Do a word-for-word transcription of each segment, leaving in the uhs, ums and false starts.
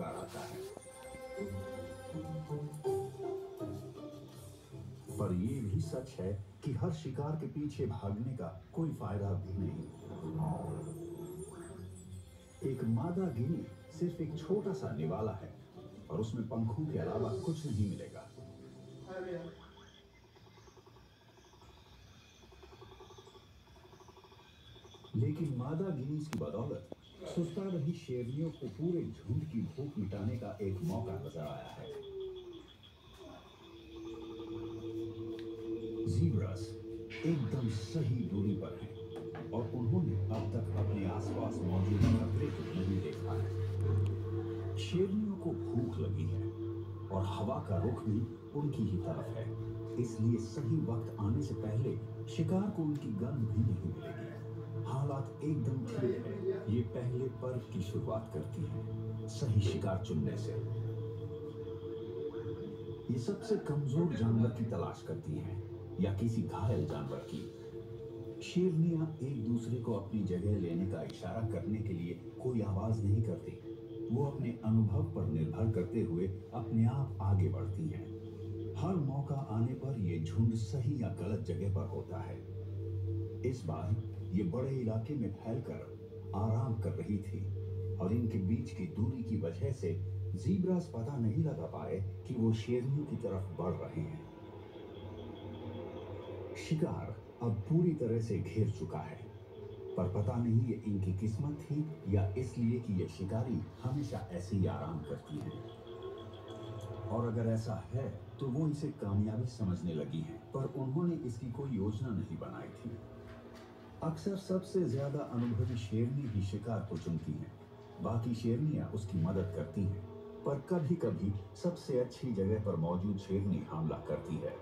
शिकार आता है। पर ये भी सच है कि हर शिकार के पीछे भागने का कोई फायदा भी नहीं। एक मादा गिनी सिर्फ एक छोटा सा निवाला है और उसमें पंखों के अलावा कुछ नहीं मिलेगा। लेकिन मादा गिनीज की बदौलत सुस्ता रही शेरनियों को पूरे झुंड की भूख मिटाने का एक मौका नजर आया है। ज़ीब्रास एकदम सही दूरी पर हैं और उन्होंने अब तक अपने आसपास मौजूद खतरे को नहीं देखा है। शेरनियों को भूख लगी है और हवा का रुख भी उनकी ही तरफ है, इसलिए सही वक्त आने से पहले शिकार को उनकी गंध भी नहीं मिलेगी। हालात एकदम ठीक है। ये पहले पर्व की शुरुआत करती है, सही शिकार चुनने से। ये सबसे कमजोर जानवर की तलाश करती हैं या किसी घायल जानवर की। शेरनियां एक दूसरे को अपनी जगह लेने का इशारा करने के लिए कोई आवाज नहीं करती। वो अपने अनुभव पर निर्भर करते हुए अपने आप आगे बढ़ती हैं। हर मौका आने पर ये झुंड सही या गलत जगह पर होता है। इस बार ये बड़े इलाके में फैलकर आराम कर रही थी और इनके बीच की दूरी की वजह से ज़ीब्रास पता नहीं लगा पाए कि वो शेरनियों की तरफ बढ़ रहे हैं। शिकार अब पूरी तरह से घेर चुका है, पर पता नहीं ये इनकी किस्मत थी या इसलिए कि ये शिकारी हमेशा ऐसे ही आराम करती हैं। और अगर ऐसा है तो वो इसे कामयाबी समझने लगी हैं, पर उन्होंने इसकी कोई योजना नहीं बनाई थी। अक्सर सबसे ज्यादा अनुभवी शेरनी ही शिकार को चुनती हैं, बाकी शेरनियां उसकी मदद करती हैं, पर कभी कभी सबसे अच्छी जगह पर मौजूद शेरनी हमला करती है।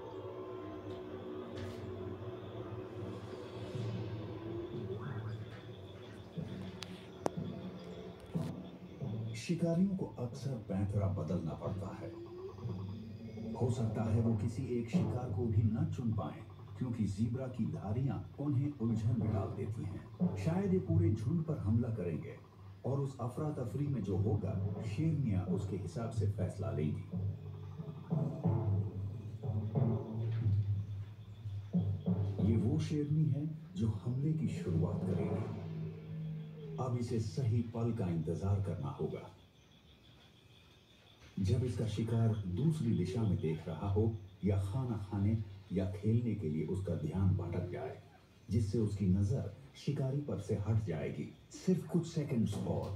शिकारियों को अक्सर पैंतरा बदलना पड़ता है। हो सकता है वो किसी एक शिकार को भी न चुन पाए, क्योंकि ज़ीब्रा की धारियां उन्हें उलझन में डाल देती हैं। शायद ये पूरे झुंड पर हमला करेंगे और उस अफरा तफरी में जो होगा शेरनियां उसके हिसाब से फैसला लेंगी। ये वो शेरनी है जो हमले की शुरुआत करेगी। अब इसे सही पल का इंतजार करना होगा, जब इसका शिकार दूसरी दिशा में देख रहा हो या खाना खाने या खेलने के लिए उसका ध्यान भटक जाए, जिससे उसकी नजर शिकारी पर से हट जाएगी। सिर्फ कुछ सेकंड्स और।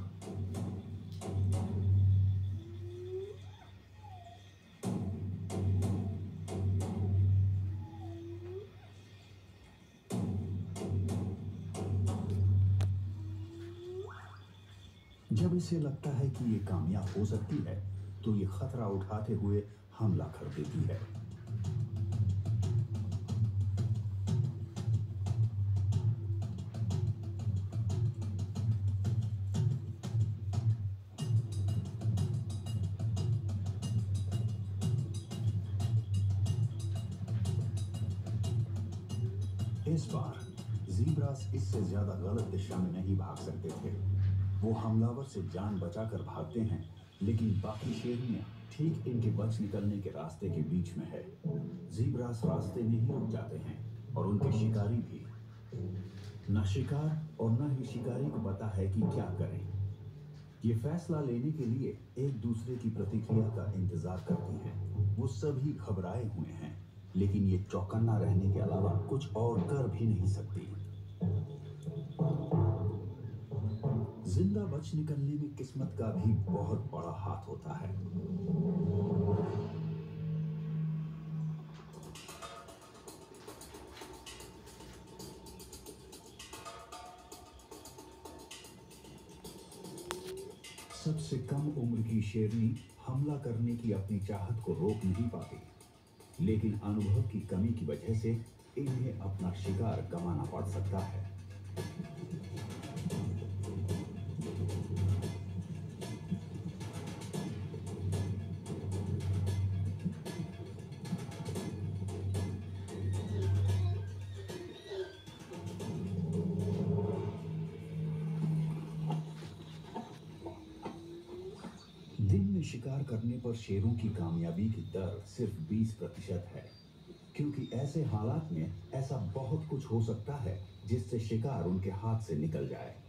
जब इसे लगता है कि ये कामयाब हो सकती है, तो ये खतरा उठाते हुए हमला कर देती है। इस बार ज़ीब्रास इससे ज्यादा गलत दिशा में नहीं भाग सकते थे। वो हमलावर से जान बचाकर भागते हैं, लेकिन बाकी शेरनियां ठीक इनके बच निकलने के रास्ते के बीच में है। ज़ीब्रास रास्ते में ही रुक जाते हैं और उनके शिकारी भी। न शिकार और न ही शिकारी को पता है कि क्या करें। ये फैसला लेने के लिए एक दूसरे की प्रतिक्रिया का इंतजार करती हैं। वो सभी घबराए हुए हैं, लेकिन ये चौकन्ना रहने के अलावा कुछ और कर भी नहीं सकती। जिंदा बच निकलने में किस्मत का भी बहुत बड़ा हाथ होता है। सबसे कम उम्र की शेरनी हमला करने की अपनी चाहत को रोक नहीं पाती, लेकिन अनुभव की कमी की वजह से इन्हें अपना शिकार गंवाना पड़ सकता है। में शिकार करने पर शेरों की कामयाबी की दर सिर्फ बीस प्रतिशत है, क्योंकि ऐसे हालात में ऐसा बहुत कुछ हो सकता है जिससे शिकार उनके हाथ से निकल जाए।